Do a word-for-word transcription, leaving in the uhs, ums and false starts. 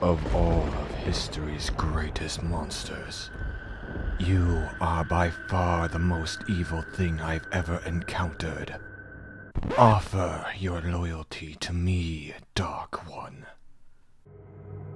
of all of history's greatest monsters, you are by far the most evil thing I've ever encountered. Offer your loyalty to me, Dark One.